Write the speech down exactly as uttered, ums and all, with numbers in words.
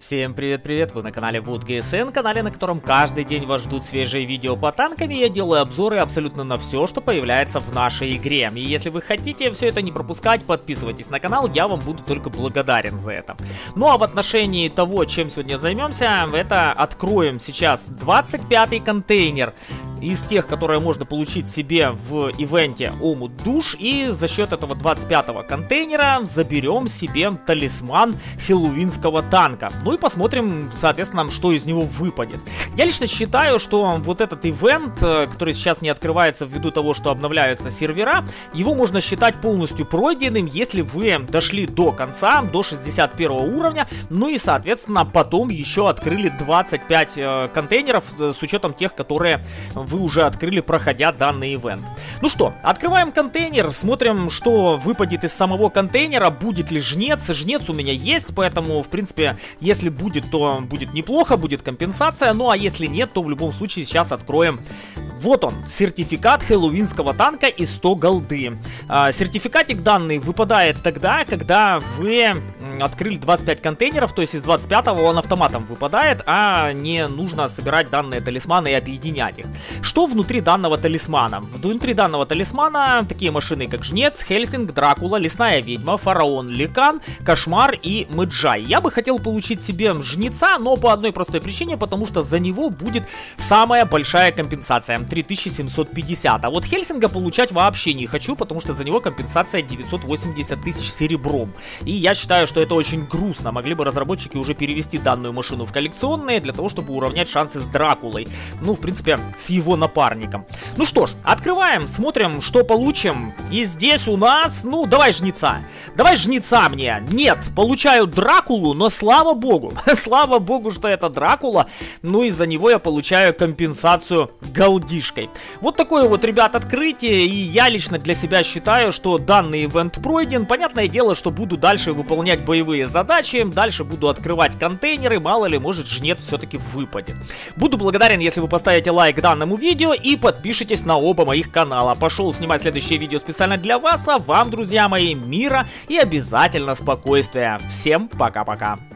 Всем привет-привет, вы на канале WoodGSN, канале, на котором каждый день вас ждут свежие видео по танкам, и я делаю обзоры абсолютно на все, что появляется в нашей игре. И если вы хотите все это не пропускать, подписывайтесь на канал, я вам буду только благодарен за это. Ну а в отношении того, чем сегодня займемся, это откроем сейчас двадцать пятый контейнер из тех, которые можно получить себе в ивенте Омут Душ, и за счет этого двадцать пятого контейнера заберем себе талисман хэллоуинского танка. Ну и посмотрим, соответственно, что из него выпадет. Я лично считаю, что вот этот ивент, который сейчас не открывается ввиду того, что обновляются сервера, его можно считать полностью пройденным, если вы дошли до конца, до шестьдесят первого уровня, ну и, соответственно, потом еще открыли двадцать пять э, контейнеров с учетом тех, которые вы уже открыли, проходя данный ивент. Ну что, открываем контейнер, смотрим, что выпадет из самого контейнера, будет ли жнец. Жнец у меня есть, поэтому, в принципе, если будет, то будет неплохо, будет компенсация. Ну а если нет, то в любом случае сейчас откроем. Вот он, сертификат хэллоуинского танка и сто голды. А, сертификатик данный выпадает тогда, когда вы открыли двадцать пять контейнеров, то есть из двадцать пятого он автоматом выпадает, а не нужно собирать данные талисманы и объединять их. Что внутри данного талисмана? Внутри данного талисмана такие машины, как Жнец, Хельсинг, Дракула, Лесная ведьма, Фараон, Ликан, Кошмар и Мэджай. Я бы хотел получить себе Жнеца, но по одной простой причине, потому что за него будет самая большая компенсация. три тысячи семьсот пятьдесят. А вот Хельсинга получать вообще не хочу, потому что за него компенсация девятьсот восемьдесят тысяч серебром. И я считаю, что это очень грустно. Могли бы разработчики уже перевести данную машину в коллекционные, для того, чтобы уравнять шансы с Дракулой. Ну, в принципе, с его напарником. Ну что ж, открываем, смотрим, что получим. И здесь у нас, ну, давай Жнеца. Давай Жнеца мне. Нет, получаю Дракулу, но слава богу. Слава богу, что это Дракула. Ну, из-за него я получаю компенсацию голдишкой. Вот такое вот, ребят, открытие, и я лично для себя считаю, что данный ивент пройден. Понятное дело, что буду дальше выполнять боевые задачи, дальше буду открывать контейнеры, мало ли, может, Жнец все-таки выпадет. Буду благодарен, если вы поставите лайк данному видео и подпишитесь на оба моих канала. Пошел снимать следующее видео специально для вас, а вам, друзья мои, мира и обязательно спокойствия. Всем пока-пока.